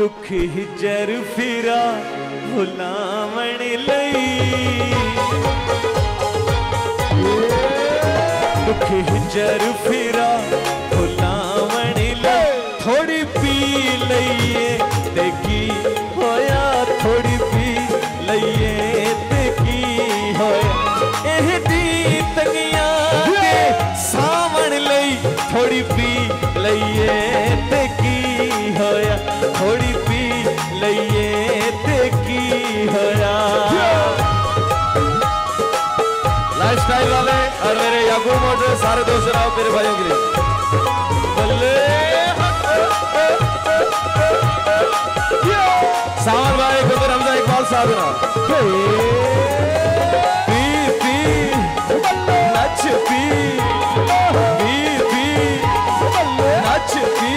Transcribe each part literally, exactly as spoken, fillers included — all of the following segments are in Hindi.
दुख हिजर फिरा भुलावण लई दुख हिजर फिरा भुलावण लई थोड़ी पी लईए ते की होया थोड़ी पी लईए ते की होया एह दी तंगियां दे सावण लई थोड़ी पी लईए ते की होया थोड़ी पी लईए ते की होया। लाइफस्टाइल वाले और मेरे याकूब मोटर सारे दोस्त आओ मेरे भाइयों के लिए बल्ले सावन भाई को फिर हमजा इकबाल साहब ना पी पी नच पी पी पी नच पी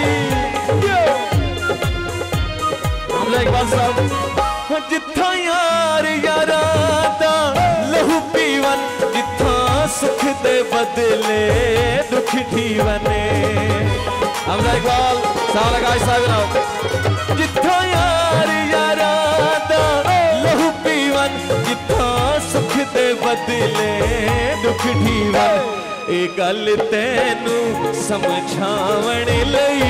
हमजा इकबाल साहब जिथा यार यारा दा लहू पीवन जिथा सुख दे बदले दुख ठीवने हमजा इकबाल साहब लगाए साहब ना जिथा यार यारा दा लहू पीवन जिथा सुख दे बदले दुख ठीवन ए गल तैनू समझावण लई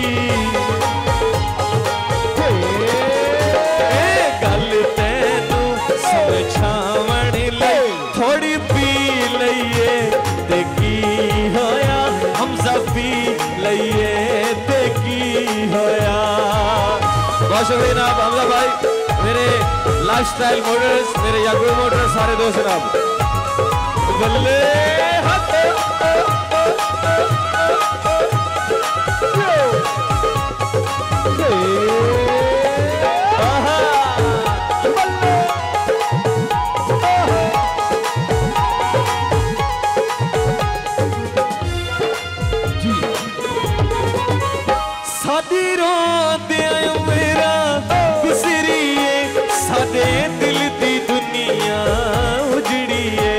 समझावण लई थोड़ी पी लईए ते की होया हमजा पी लईए ते की होया। बहुत शुक्रिया जनाब हमजा भाई मेरे लाइफस्टाइल मोटर्स मेरे याकूब मोटर्स सारे दोस्त जनाब बल्ले दिल दी दुनिया उजड़ी है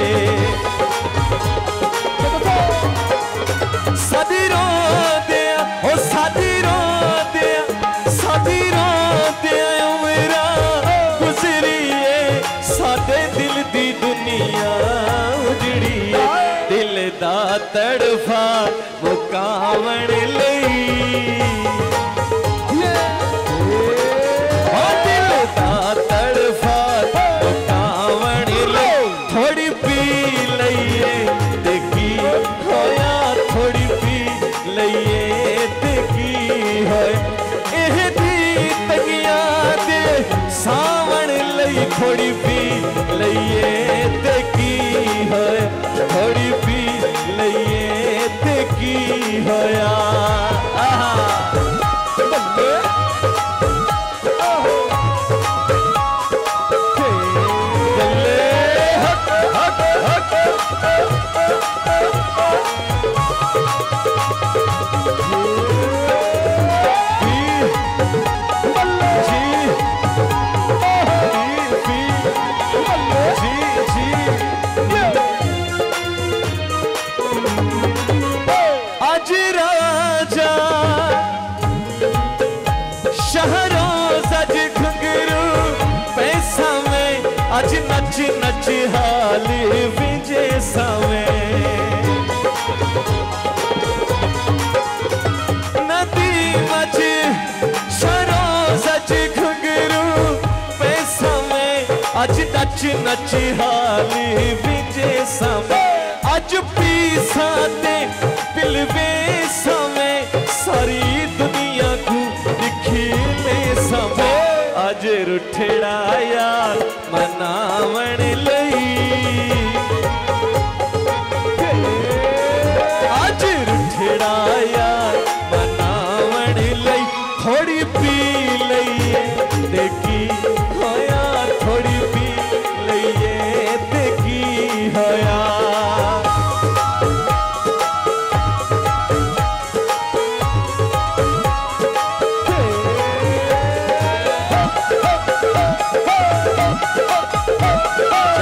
सादी रो दिया ओ सादी रो दिया सादी रो दिया मेरा गुजरी है सादे दिल दी दुनिया उजड़ी है दिल दा तड़फा मुकावण लई सावण लई थोड़ी पी लईए ते की होया थोड़ी पी लईए ते की होया। आज नच नच हाल विजय सावे नदी मच सरोज अज घुंघरू पैसा में आज नच नच हाल विजय सावे आज पीसा ते पिलवे सावे सारी दुनिया को दिखी ले सावे आज रुठड़ा यार मनावण लई आज रुठड़ा यार मनावण लई थोड़ी पी लईए ते की होया थोड़ी पी लईए ते की होया। Oh!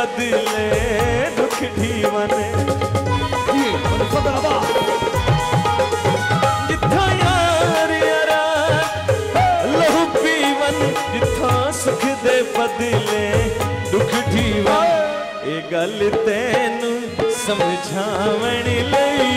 बदले दुख ढीवन जिथा यार यारा लहू पीवन जिथा सुख दे बदले दुख ढीवन ये गल तेनू समझावण लई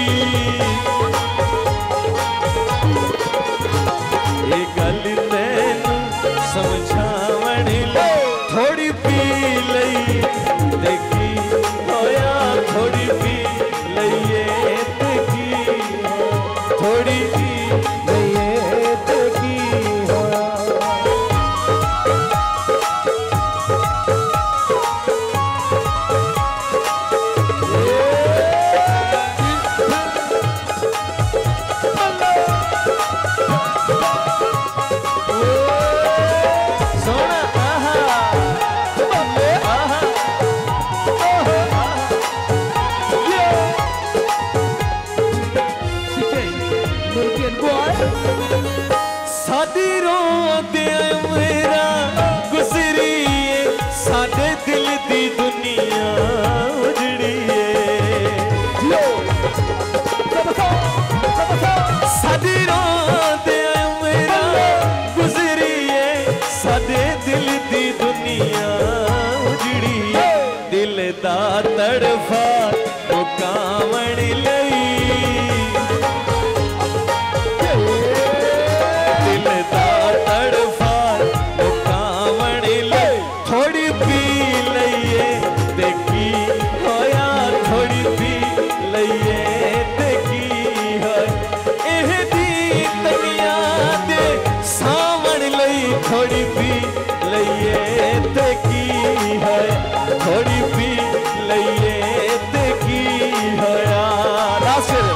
ये गल तेनू समझावण लई थोड़ी पी लई देखी होया थोड़ी पी लईए देखी थोड़ी पी लईए देखी होया सादी रोंदे मेरा गुजरिए साडे दिल दी दुनिया उजड़िए सादी रोंदे मेरा गुजरिए साडे दिल दी दुनिया उजड़िए दिल दा तड़फा मुकावण लई थोड़ी पी लईए ते की है थोड़ी पी लईए ते की होया नासिर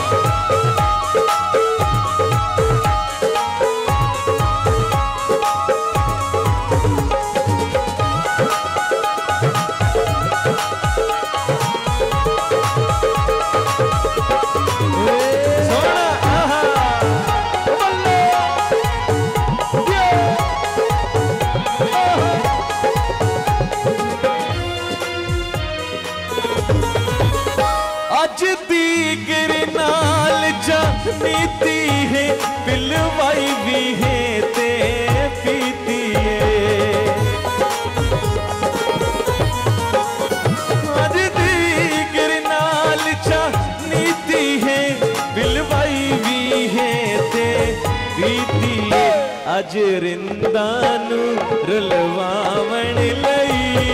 अज दी गिरनाल नीति है पिलवाई भी है ते पीती है अज दी गिरनाल नीति है पिलवाई भी है ते पीती है अज रिंदानू रुलवावण लई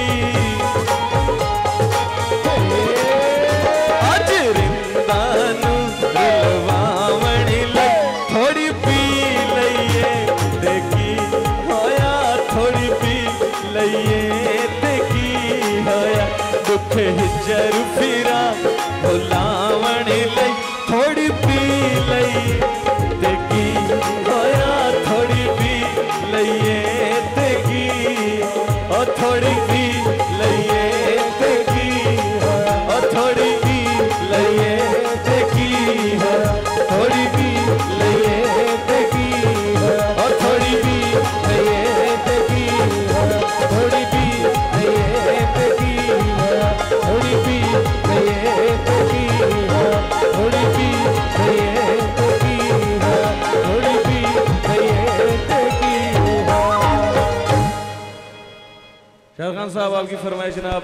थोड़ी पी लईए देखी होया थोड़ी पी लईए देखी होया दुख हिजर फिरा भुलावण लई थोड़ी पी लई देखी होया थोड़ी पी लईए देखी और थोड़ी पी लईए देखी और थोड़ी पी लईए देखी थोड़ी पी लईए देखी और थोड़ी पी लईए देखी थोड़ी पी लईए देखी थोड़ी पी लईए देखी थोड़ी पी लईए देखी थोड़ी पी लईए देखी। शाहरुख खान साहब आपकी फरमाइश जनाब।